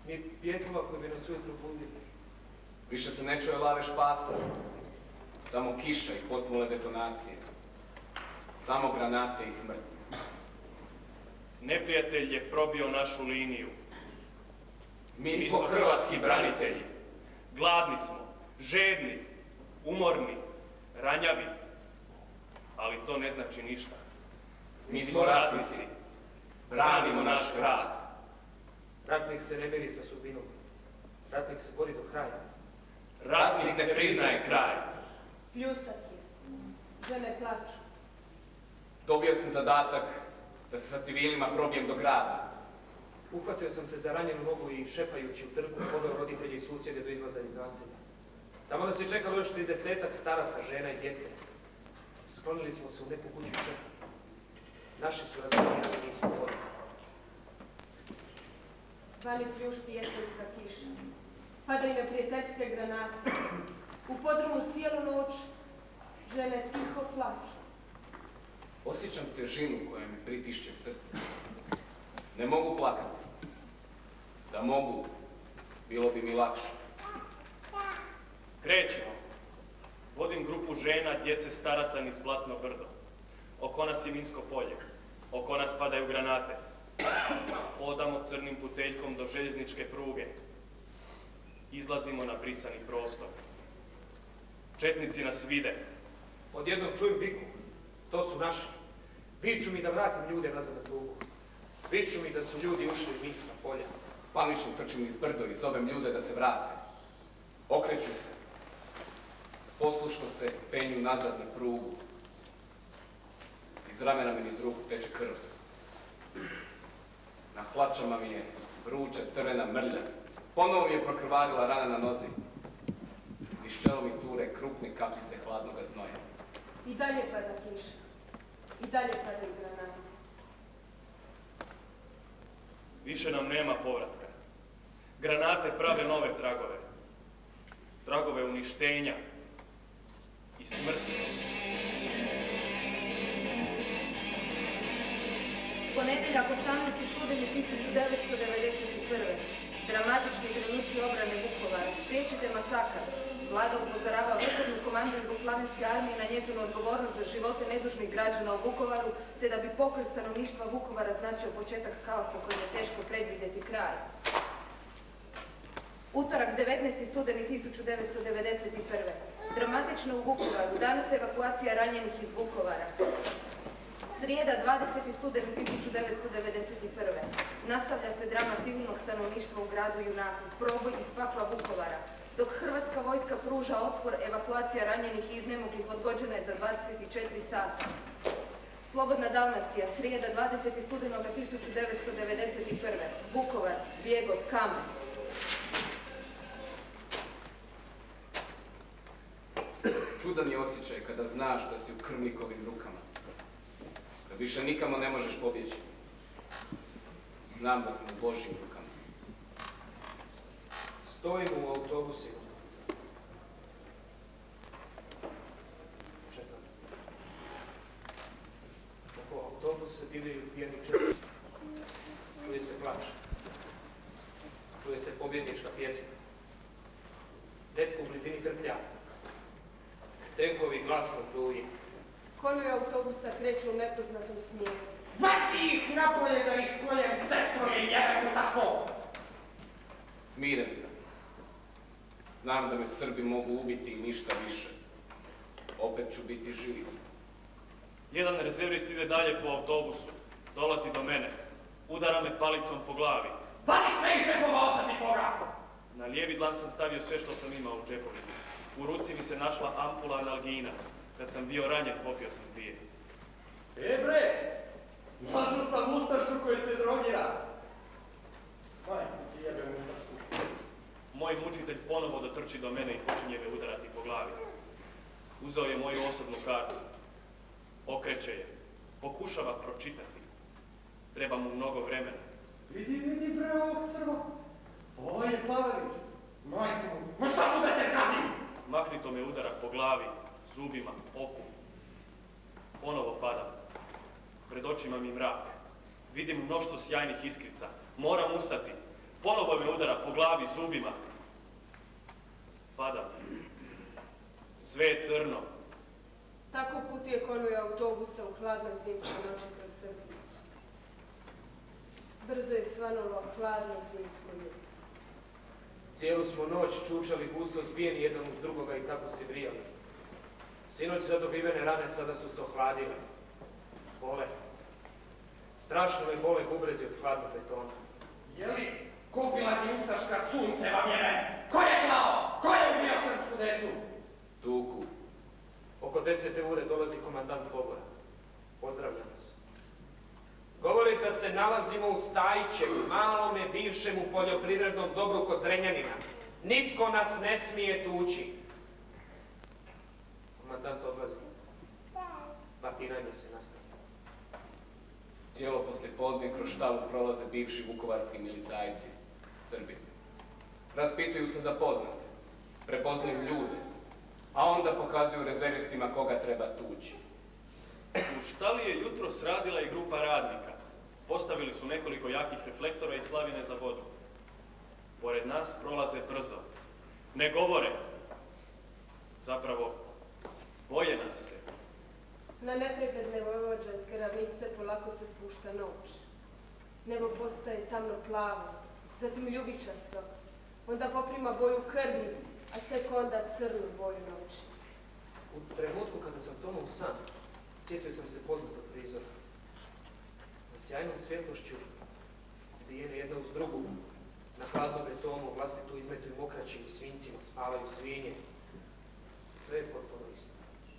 ni pjetlova koji bi nas ujutro budili. Više se ne čuje lave špasa, samo kiša i potmule detonacije, samo granate i smrt. Neprijatelj je probio našu liniju. Mi smo hrvatski branitelji. Gladni smo, žedni, umorni, ranjavi, ali to ne znači ništa. Mi smo ratnici, branimo naš grad. Ratnik se ne miri sa sudbinom. Ratnik se bori do kraja. Ratnik ne priznaje kraj. Pljusak je. Žene plaču. Dobio sam zadatak da se sa civilima probijem do grada. Uhvatio sam se za ranjenu nogu i šepajući u trgu poveo roditelji i susjede do izlaza iz naselja. Tamo nas je čekalo još 30-ak staraca, žena i djece. Sklonili smo se u neku kuću i čekali. Naši su razgledali i nisu govorili. Vani pljušti jesenska kiša. Padaju neprijateljske granate. U podrumu cijelu noć žene tiho plaču. Osjećam težinu koja mi pritišće srce. Ne mogu plakati. Da mogu, bilo bi mi lakše. Krećemo. Vodim grupu žena, djece, staraca niz Blatno brdo. Oko nas je minsko polje. Oko nas padaju granate. Hodamo crnim puteljkom do željezničke pruge. Izlazimo na brisani prostor. Četnici nas vide. Odjednom čujem viku. To su naši. Viču mi da vratim ljude nazad na prugu. Viču mi da su ljudi ušli u minska polja. Panično trčim iz brdo i zovem ljude da se vrate. Okreću se. Poslušno se penju nazad na prugu. Iz ramena mi niz ruku teče krv. Na hlačama mi je vruća crvena mrlja. Ponovo mi je prokrvarila rana na nozi. Iz čela mi cure krupne kapljice hladnoga znoja. I dalje pada kiša. I dalje padaju granate. Više nam nema povratka. Granate prave nove tragove. Tragove uništenja i smrti. Ponedjeljak 18. studeni 1991. Dramatični trenuci obrane Vukovara. Spriječite masakar. Vlada upozorava vrhovnu komandu Jugoslavenske armije na njezinu odgovornost za živote nedužnih građana u Vukovaru, te da bi pokolj stanovništva Vukovara značio početak kaosa kojem je teško predvidjeti kraj. Utorak 19. studeni 1991. Dramatično u Vukovaru. Danas evakuacija ranjenih iz Vukovara. Srijeda 20. studeni 1991. Nastavlja se drama civilnog stanovništva u gradu Junaku. Proboj iz pakla Vukovara. Dok hrvatska vojska pruža otpor, evakuacija ranjenih i iznemoglih odgođena je za 24 sata. Slobodna Dalmacija, srijeda 20. studenoga 1991. Vukovar, bijeg od kamen. Čudan je osjećaj kada znaš da si u krvnikovim rukama. Kad više nikamo ne možeš pobjeći. Znam da sam u Božjim rukama. Stojimo u autobusima. Čekam. Oko autobusa divljaju pijani četnici. Čuje se plač. Čuje se pobjednička pjesma. Netko u blizini trplja. Tenkovi glasno pluje. Konovi autobusa kreću u nepoznatom smjeru. Vati ih napolje da ih koljem, sestro i jedan ustaško! Smiren sam. Znam da me Srbi mogu ubiti i ništa više. Opet ću biti živ. Jedan rezervist ide dalje po autobusu. Dolazi do mene. Udara me palicom po glavi. Vadi sve iz džepova oca ti tvoga! Na lijevi dlan sam stavio sve što sam imao u džepovima. U ruci mi se našla ampula analgina. Kad sam bio ranjen, popio sam 2. Bre! Našao sam ustašu koji se drogira. Majke ti jebe ustašku. Moj mučitelj ponovo dotrči do mene i počinje me udarati po glavi. Uzeo je moju osobnu kartu. Okreće je. Pokušava pročitati. Treba mu mnogo vremena. Vidi bre ovog crva. Ovo je Pavelić. Majke mu, ma šta tu da te zgazim? Mahnito me udara po glavi, zubima, oku. Ponovo padam. Pred očima mi mrak. Vidim mnoštvo sjajnih iskrica. Moram ustati. Ponovo me udara po glavi zubima. Padam. Sve je crno. Tako putuje konvoj autobusa u hladnoj zimskoj noći kroz Srbiju. Brzo je svanulo hladno zimsko jutro. Cijelu smo noć čučali gusto zbijeni jedan uz drugoga i tako se grijali. Sinoć zadobivene rane sada su se ohladile. Bole. Strašno me bole bubrezi od hladnog betona. Je li kupila ti ustaška sunceva mjere? Ko je klao? Ko je ubio srpsku decu? Tuku. Oko 10. ure dolazi komandant pogora. Pozdravlja nas. Govori da se nalazimo u Stajićevu, malome bivšem u poljoprivrednom dobru kod Zrenjanina. Nitko nas ne smije tući. Komandant odlazi. Batinanje se nastavlja. Cijelo poslijepodne kroz štalu prolaze bivši vukovarski milicajci, Srbi. Raspituju se za poznate, prepoznaju ljude, a onda pokazuju rezervistima koga treba tući. U štali je jutros radila i grupa radnika. Postavili su nekoliko jakih reflektora i slavine za vodu. Pored nas prolaze brzo. Ne govore. Zapravo, boje nas se. Na nepregledne vojvođanske ravnice polako se spušta noć. Nebo postaje tamno plavo, zatim ljubičasto, onda poprima boju krvi, a tek onda crnu boju noći. U trenutku kada sam tonuo u san, sjetio sam se poznatog prizora. Na sjajnom svjetlošću, zbijene jedna uz drugu, na hladnom betonu, vlastitu izmetu i mokraćim i svinjcima spavaju svinje. Sve je potpuno isto.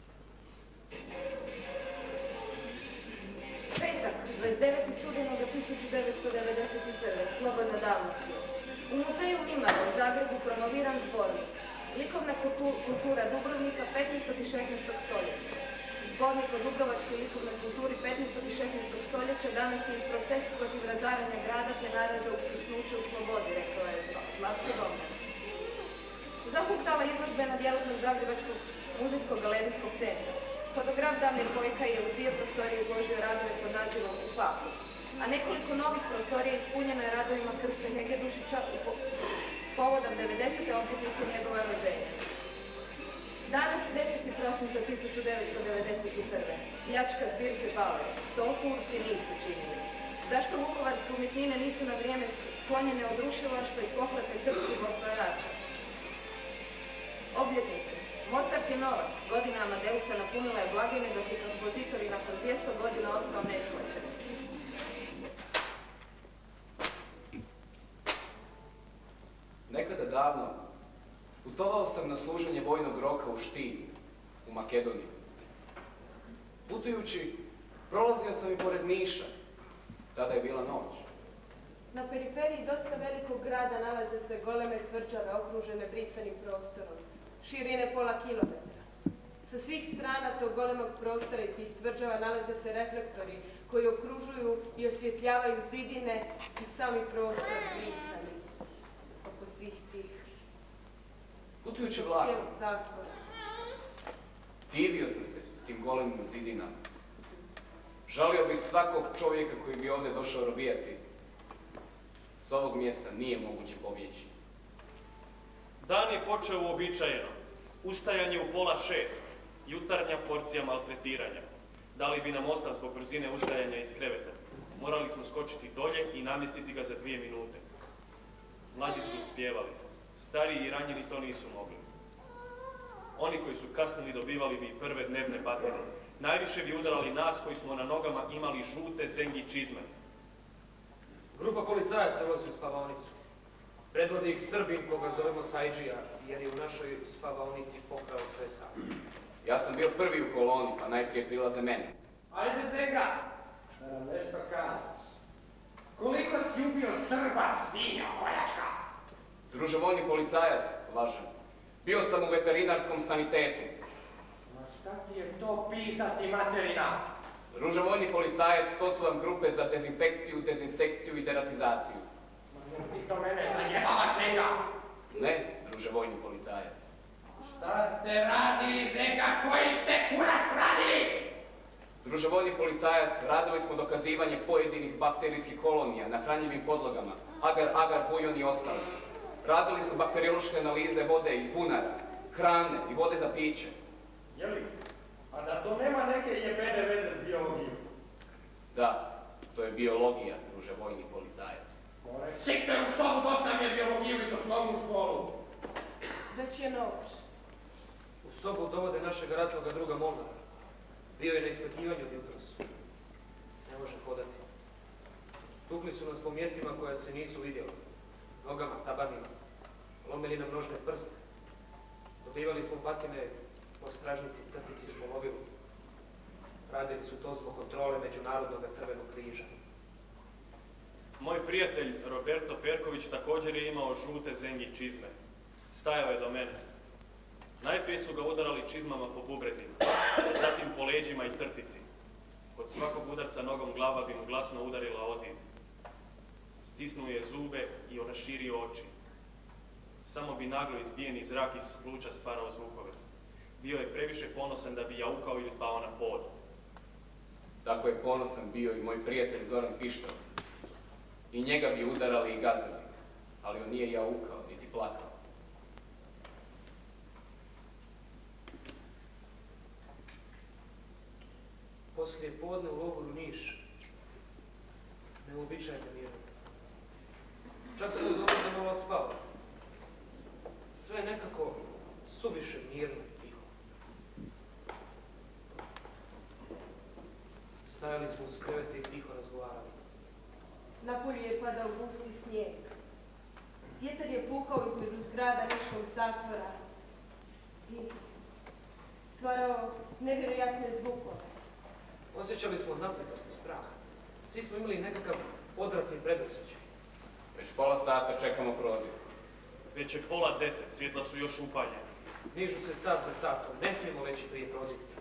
Petak, 29. studenoga 1991. Slobodna Dalmacija. U muzeju Mimara u Zagrebu promoviran zbornik. Likovna kultura Dubrovnika 15. i 16. stoljeća. Zbornik o dubrovačkoj likovnoj kulturi 15. i 16. stoljeća danas je i protest protiv razaranja grada te nada za uskrsnuće u slobodi, rekao je Zlatko Domjan. Zahuktala izložbena djelatnog Zagrebačkog muzejsko-galerijskog centra. Fotograf Damir Bojka je u 2 prostorije izložio radove pod nazivom U papu, a nekoliko novih prostorija ispunjeno je radovima Krste Hegedušića povodom 90. obljetnice njegova rođenja. Danas, 10. prosinca 1991. Pljačka zbirke Bauer. To Turci nisu činili. Zašto vukovarske umjetnine nisu na vrijeme sklonjene od rušilaštva i pohlepe srpskih osvajača? Obljetnice. Mozart je novac. Godina Amadeusa napunila je blagajne dok je kompozitor i nakon 200 godina ostao nesplaćen. Nekada davno putovao sam na služenje vojnog roka u Štin, u Makedoniji. Putujući, prolazio sam i pored Niša. Tada je bila noć. Na periferiji dosta velikog grada nalaze se goleme tvrđave okružene brisanim prostorom, širine pola kilometra. Sa svih strana tog golemog prostora i tih tvrđava nalaze se reflektori koji okružuju i osvjetljavaju zidine i sami prostor brisani oko svih tih Putujući vlakom, cijelog zatvora. divio sam se tim golemim zidinama. Žalio bih svakog čovjeka koji bi ovdje došao robijati. S ovog mjesta nije moguće pobjeći. Dan je počeo uobičajeno. Ustajanje u 5:30, jutarnja porcija maltretiranja. Dali bi nam ostav zbog brzine ustajanja iz kreveta. Morali smo skočiti dolje i namjestiti ga za 2 minute. Mlađi su uspjevali. Stariji i ranjeni to nisu mogli. Oni koji su kasnili dobivali bi i prve dnevne batine. Najviše bi udarali nas koji smo na nogama imali žute zengi čizme. Grupa policajaca ulazi u spavaonicu. Predvodi ih Srbin koga zovemo Sajđija, jer je u našoj spavaonici pokrao sve sam. Ja sam bio prvi u koloni, pa najprije prilaze mene. Ajde, Zeka, da nam nešto kažeš. Koliko si ubio Srba, svinja, koljačka? Druže, vojni policajac, lažem. Bio sam u veterinarskom sanitetu. Ma šta ti je to pizdati materina? Druže, vojni policajac, to su vam grupe za dezinfekciju, dezinsekciju i deratizaciju. Ma jer ti to mene zajebavaš, Zeka? Ne, druže, vojni policajac. Šta ste radili, Zeka? Koji ste kurac radili? Druževojni policajac, radili smo dokazivanje pojedinih bakterijskih kolonija na hranjivim podlogama, agar, bujon i ostalo. Radili smo bakteriološke analize vode iz bunara, hrane i vode za piće. Jeli? A da to nema neke jebene veze s biologijom? Da, to je biologija, druževojni policajac. Šikne u sobu, dosta mi je biologiju iz osnovnu školu. Već je noć. U sobu dovode našeg ratnog druga Molnara. Bio je na ispitivanju od jutros. Ne može hodati. Tukli su nas po mjestima koja se nisu vidjela. Nogama, tabanima. Lomili nam nožne prste. Dobivali smo patine po stražnici, trtici s polovilu. Radili su to zbog kontrole Međunarodnog crvenog križa. Moj prijatelj Roberto Perković također je imao žute zengi čizme. Stajao je do mene. Najprije su ga udarali čizmama po bubrezima, zatim po leđima i trtici. Kod svakog udarca nogom glava bi mu glasno udarila o zid. Stisnuo je zube i onaširio oči. Samo bi naglo izbijeni zrak iz pluća stvarao zvukove. Bio je previše ponosan da bi jaukao ili pao na pod. Tako je ponosan bio i moj prijatelj Zoran Pištov. I njega bi udarali i gazili, ali on nije jaukao, niti plakao. Poslije podne u logoru Niš. Neuobičajno mirno. Čak sam dobro da malo odspava. Sve nekako suviše mirno i tiho. Stajali smo uz krevete i tiho razgovarali. Napolje je padao gusti snijeg. Vjetar je puhao između zgrada niškog zatvora i stvarao nevjerojatne zvukove. Osjećali smo napetost i strah. Svi smo imali nekakav odvratni predosjećaj. Već pola sata čekamo proziv. Već je 9:30, svjetla su još upaljena. Nižu se sat za satom, ne smijemo leći prije prozivka.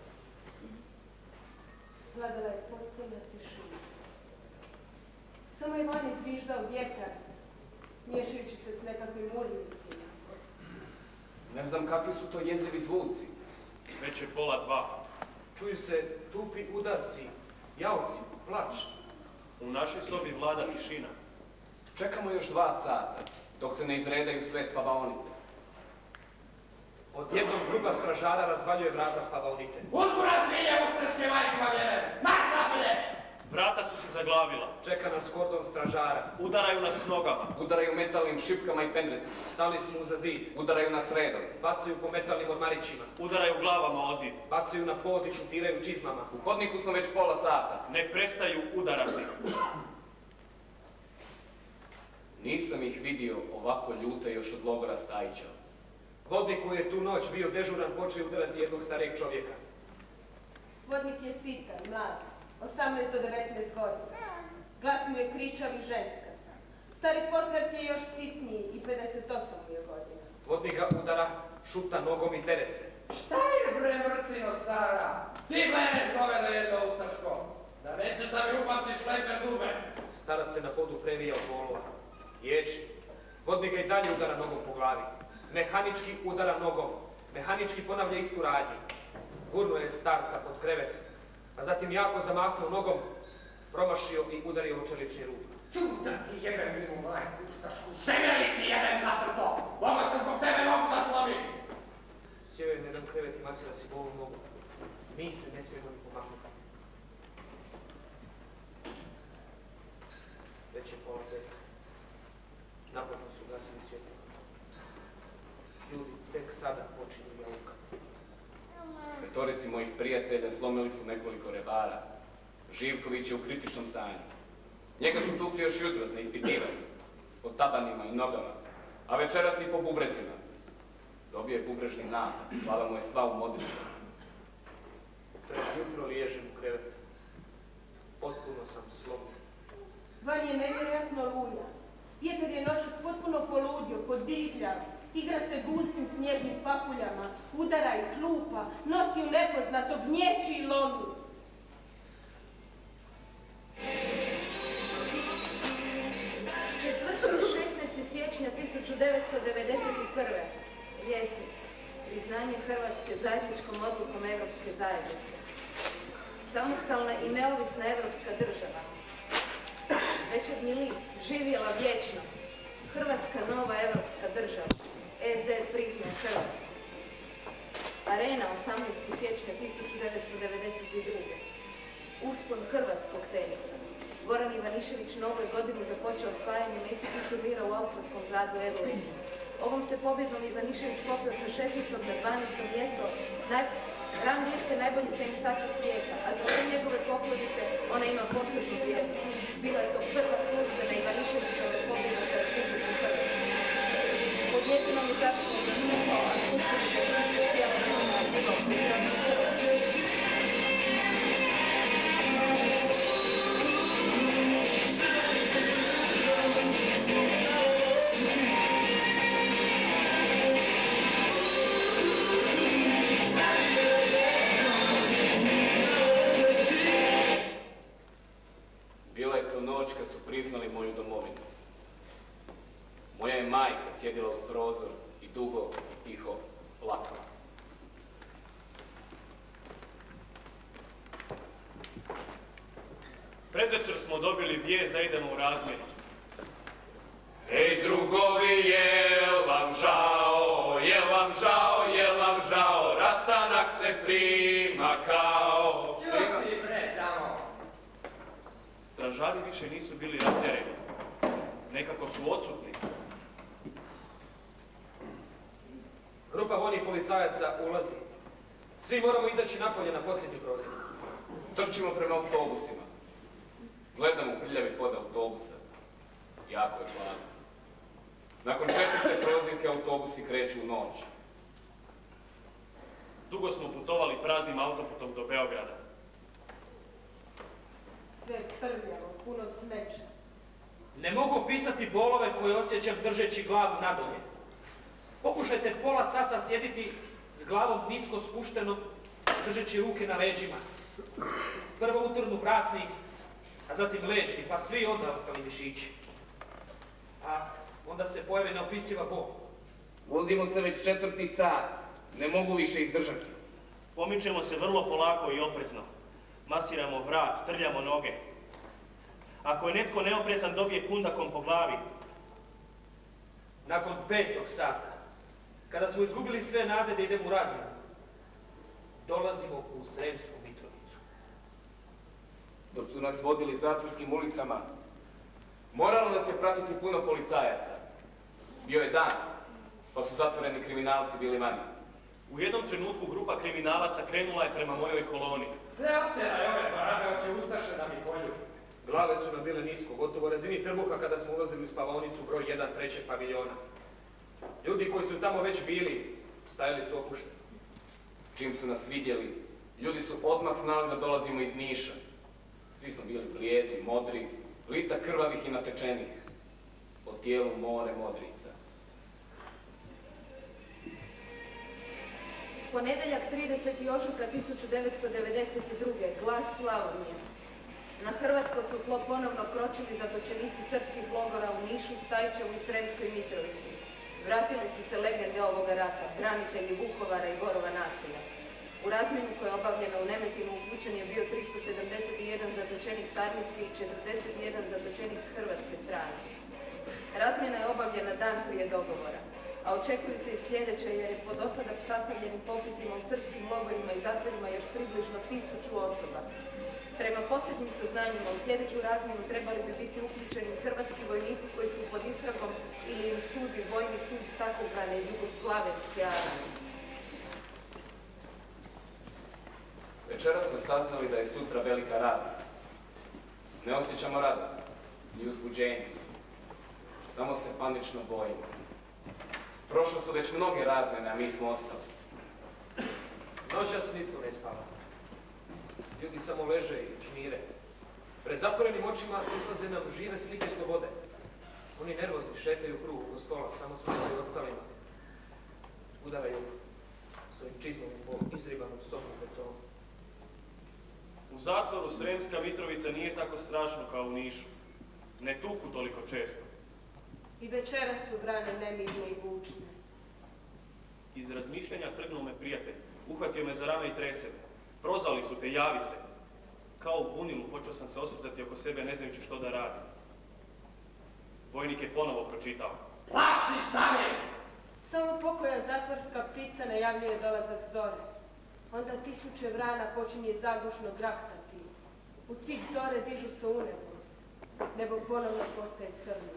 Vladala je potpuna tišina. Samo je van izviždao vjetar, miješajući se s nekakvim urlicima. Ne znam kakvi su to jezivi zvuci. Već je 1:30. Čuju se tupi udarci, jauci, plać. U našoj sobi vlada tišina. Čekamo još 2 sata, dok se ne izredaju sve spavaonice. Odjednom grupa stražara razvaljuje vrata spavaonice. Uzbura svinje, ustrške majkvavljene! Marš napolje! Vrata su se zaglavila. Čeka nas kordon stražara. Udaraju nas s nogama. Udaraju metalnim šipkama i pendrecima. Stali smo uza zid. Udaraju nas redom. Bacaju po metalnim ormarićima. Udaraju glavama o zid. Bacaju na pod i šutiraju čizmama. U hodniku smo već pola sata. Ne prestaju udarati. Nisam ih vidio ovako ljute još od logora Stajića. Vodnik koji je tu noć bio dežuran počeo udarati jednog starijeg čovjeka. Vodnik je sitan, mlad, 18 do 19 godina. Glas mu je kričav i ženskast. Stari Porhart je još sitniji i 58 mu je godina. Vodnik ga udara, šuta nogom i tere se. Šta je bre mrcino stara? Ti bleneš dovela jedno ustaško. Da nećeš da mi upamtiš lepe zube. Starac se na podu previja od bolova. Ječi. Vodnik ga i dalje udara nogom po glavi. Mehanički udara nogom. Mehanički ponavlja istu radnju. Gurnuo je starca pod krevet, a zatim jako zamahnuo nogom, promašio i udario u čelični rub. Čuda ti jebem minu majku ustašku. Semeri ti jebem zatrto. Mogu se zbog tebe nogu da slomim. Sjeo je na jedan krevet i masira si bolu nogu. Mi se ne smijemo ni pomaknuti. Već je 9:30. Napokon su gasili svjetlo. Ljudi tek sada počinju jaukati. Petorici mojih prijatelja slomili su nekoliko rebara. Živković je u kritičnom stanju. Njega su tukli još jutros na ispitivanju. Po tabanima i nogama. A večeras i po bubrezima. Dobio je bubrežni napad. Glava mu je sva u modricu. Pred jutro liježem u krevetu. Potpuno sam slomljen. Van je nevjerojatno luja. Vjetar je noćas potpuno poludio, podivljav. Igra se gustim snježnim papuljama, udara i klupa, nosi u nepoznato, gnječi i lomi. Četvrtak 16. siječnja 1991. Vjesnik. Priznanje Hrvatske zajedničkom odlukom Evropske zajednice. samostalna i neovisna evropska država. Večernji list, živjela vječno, Hrvatska nova evropska država, EZ priznaje Hrvatsku. Arena, 18. siječnja 1992. Uspon hrvatskog tenisa. Goran Ivanišević na ovoj godini započeo osvajanjem istih turnira u austrijskom gradu Adelaide. Ovom se pobjedom Ivanišević popeo sa 16. na 12. mjesto rang liste najboljih tenisača svijeta, a za sve njegove poklonike ona ima posebnu vjestu. Bila je to prva službena Ivaniševićova pobjeda za Republiku Hrvatsku. Pod njezinom je zaštitnom nastupao, a službeni za cijela njegov program Hrvatske. Bila je to noć kad su priznali moju domovinu. Moja je majka sjedila uz prozor i dugo i tiho plakala. Predvečer smo dobili vijest da idemo u razmjenu. Ej drugovi, jel vam žao, jel vam žao, jel vam žao, rastanak se prima kao... Čuti bre tamo! Stražari više nisu bili razjareni. Nekako su odsutni. Grupa vojnih policajaca ulazi. Svi moramo izaći napolje na posljednji prozor. Trčimo prema autobusima. Gledamo u prljavi pod autobusa. Jako je hladno. Nakon 4. prozivke autobusi kreću u noć. Dugo smo putovali praznim autoputom do Beograda. Sve prljavo, puno smeća. Ne mogu opisati bolove koje osjećam držeći glavu nadolje. Pokušajte pola sata sjediti s glavom nisko spuštenom, držeći ruke na leđima. Prvo utrnu vratnik, a zatim leđni, pa svi onda ostali mišići. A onda se pojavi neopisiva bol. Vozimo se već 4. sat. Ne mogu više izdržati. Pomičemo se vrlo polako i oprezno. Masiramo vrat, trljamo noge. Ako je netko neoprezan, dobije kundakom po glavi. Nakon 5. sata, kada smo izgubili sve nade da idemo u razmjenu, dolazimo u Sremsku Mitrovicu. Dok su nas vodili zatvorskim ulicama, moralo nas je pratiti puno policajaca. Bio je dan, pa su zatvoreni kriminalci bili vani. U jednom trenutku grupa kriminalaca krenula je prema mojoj koloni. Zateraj ove barabe, hoće ustaše da mi polju. Glave su nam bile nisko, gotovo razini trbuha kada smo ulazili u spavaonicu broj 1 3. paviljona. Ljudi koji su tamo već bili, stajali su opušteni. Čim su nas vidjeli, ljudi su odmah znali da dolazimo iz Niša. Svi smo bili blijedi, modri, lica krvavih i natečenih. Po tijelu more modrica. Ponedeljak 30. ožujka 1992. Glas Slavonije. Na hrvatsko su tlo ponovno kročili zatočenici srpskih logora u Nišu, Stajčevu i Sremskoj Mitrovici. Vratile su se legende ovoga rata, branitelji Vukovara i Borova naselja. U razmjenu koja je obavljena u Nemetinu uključen je bio 371 zatočenik s armijske i 41 zatočenik s hrvatske strane. Razmjena je obavljena dan prije dogovora, a očekuju se i sljedeće jer je po dosada sastavljenim popisima u srpskim logorima i zatvorima još približno 1000 osoba. Prema posljednjim saznanjima u sljedeću razmjenu trebali bi biti uključeni hrvatski vojnici koji su pod istragom ili im sudi vojni sud takozvane jugoslavenske armije. Večera smo saznali da je sutra velika razmjena. Ne osjećamo radost, ni uzbuđenje. Samo se panično bojimo. Prošlo su već mnoge razmjene, a mi smo ostali. Noćas nitko ne spava. Ljudi samo leže i žmire. Pred zatvorenim očima izlaze nam žive slike slobode. Oni nervozni šetaju u krugu oko stola, samo smetaju ostalima. Udaraju svojim čizmom po izribanom sobu betonu. U zatvoru Sremska Mitrovica nije tako strašno kao u Nišu. Ne tuku toliko često. I večeras su brane nemirne i bučne. Iz razmišljanja trgnuo me prijatelj. Uhvatio me za rame i trese me. Prozvali su te, javi se. Kao u bunilu počeo sam se osvrtati oko sebe ne znajući što da radim. Vojnik je ponovo pročitao. Plašiš, Damir! Samo pokoja zatvorska ptica najavljuje dolazak zore. Onda tisuće vrana počinje zagušno grahtati. U cik zore dižu se u nebo. Nebo ponovno postaje crno.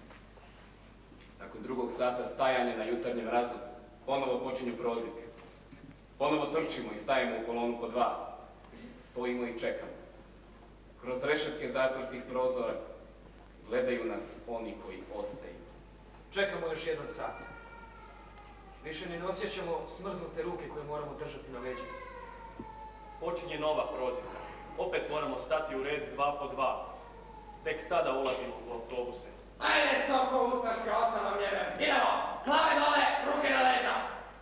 Nakon 2. sata stajanja na jutarnjem razredu, ponovo počinju prozivke. Ponovo trčimo i stajemo u kolonu po 2. Stojimo i čekamo. Kroz rešetke zatvorskih prozora gledaju nas oni koji ostaju. Čekamo još 1 sat. Više ne osjećamo smrznute ruke koje moramo držati na leđima. Počinje nova prozivka. Opet moramo stati u red 2 po 2. Tek tada ulazimo u autobuse. Ajde, stoko ustaške, oca vam jebe. Idemo! Glave dole, ruke na leđa!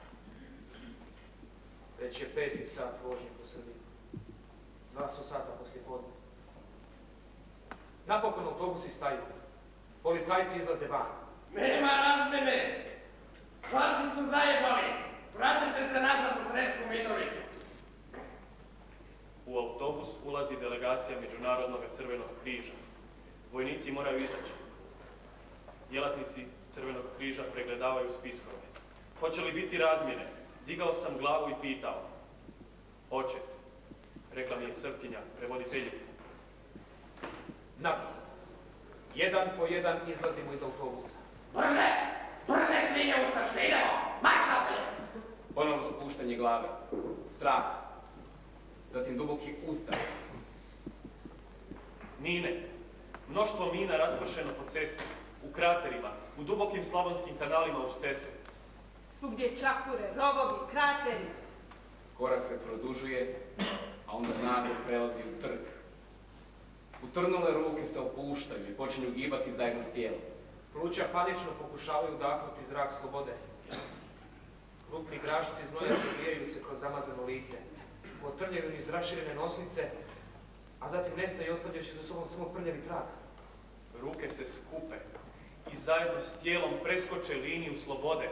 Već je 5. sat vožnje po Srbiji. 2 su sata poslije podne. Napokon autobusi staju. Policajci izlaze van. Nema razmene! Vaši su zajebali! Vraćate se nazad u Sremsku Mitrovicu! U autobus ulazi delegacija Međunarodnog crvenog križa. Vojnici moraju izaći. Djelatnici Crvenog križa pregledavaju spiskove. Hoće li biti razmjene? Digao sam glavu i pitao. Hoće, rekla mi je Srpkinja, prevoditeljica. Napokon. 1 po 1 izlazimo iz autobusa. Brže! Brže, svinje ustaške, idemo! Marš naprijed! Ponovno spuštanje glave, strah, zatim duboki ustav. Mine. Mnoštvo mina raspršeno po cesti, u kraterima, u dubokim slavonskim kanalima uz cestu. Svugdje čakure, rovovi, krateri. Korak se produžuje, a onda naglo prelazi u trg. Utrnule ruke se opuštaju i počinju gibati zajedno s tijelom. Pluća panično pokušavaju udahnuti zrak slobode. Krupni grašci znoja probijaju se kroz zamazano lice. Potrljaju niz raširene nosnice, a zatim nestaju ostavljajući za sobom samo prljavi trag. Ruke se skupe i zajedno s tijelom preskoče liniju slobode.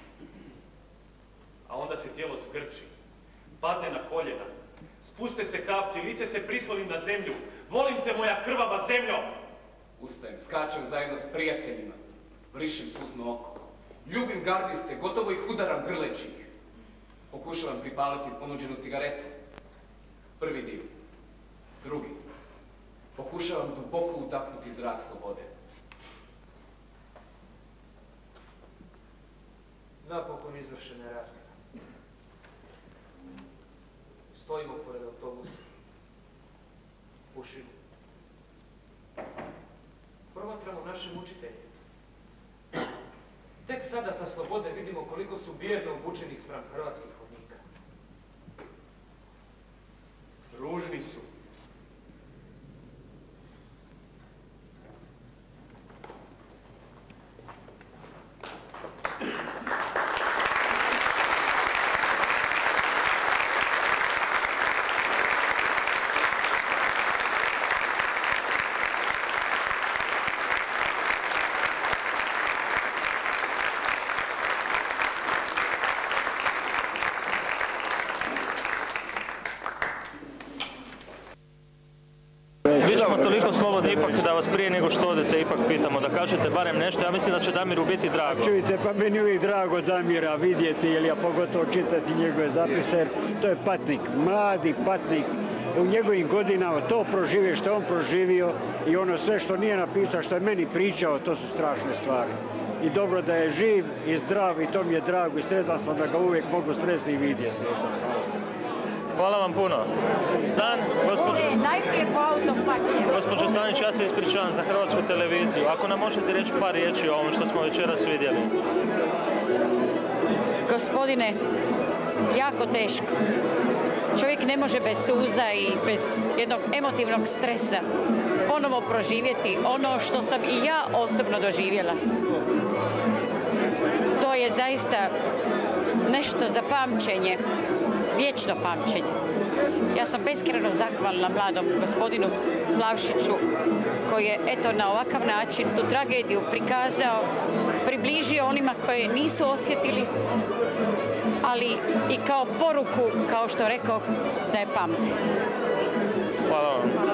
A onda se tijelo zgrči, padne na koljena, spuste se kapci, lice se prisloni na zemlju. Volim te, moja krvava zemljo! Ustajem, skačem zajedno s prijateljima, vrišim suzno oko. Ljubim gardiste, gotovo ih udaram grleći ih. Pokušavam pripaliti ponuđenu cigaretu. Prvi dim, drugi. Pokušavam duboko udahnuti zrak slobode. Napokon izvršena je razmjena. Stojimo pored autobusa. Pušimo. Promatramo naše mučitelje. Tek sada sa slobode vidimo koliko su bijedno obučeni spram hrvatskih vojnika. Ružni su. Višemo toliko slobodni ipak da vas prije nego što odete ipak pitamo da kažete barem nešto. Ja mislim da će Damiru biti drago. Čujte, pa meni uvijek drago Damira vidjeti, jer ja pogotovo čitati njegove zapise, to je patnik, mladi patnik. U njegovim godinama to proživio što je on proživio i ono sve što nije napisao, što je meni pričao, to su strašne stvari. I dobro da je živ i zdrav i to mi je drago i sretan sam da ga uvijek mogu sresti i vidjeti. Hvala vam puno. Dan, gospođo... Najprije po autopatije. Gospođo Stanić, ja se ispričavam za Hrvatsku televiziju. Ako nam možete reći par riječi o ovom što smo večeras vidjeli. Gospodine, jako teško. Čovjek ne može bez suza i bez jednog emotivnog stresa ponovo proživjeti ono što sam i ja osobno doživjela. To je zaista nešto za pamćenje, vječno pamćenje. Ja sam beskrajno zahvalna mladom gospodinu Plavšiću koji je eto na ovakav način tu tragediju prikazao, približio onima koje nisu osjetili, ali i kao poruku, kao što rekoh, da je pamte. Hvala. Hvala vam.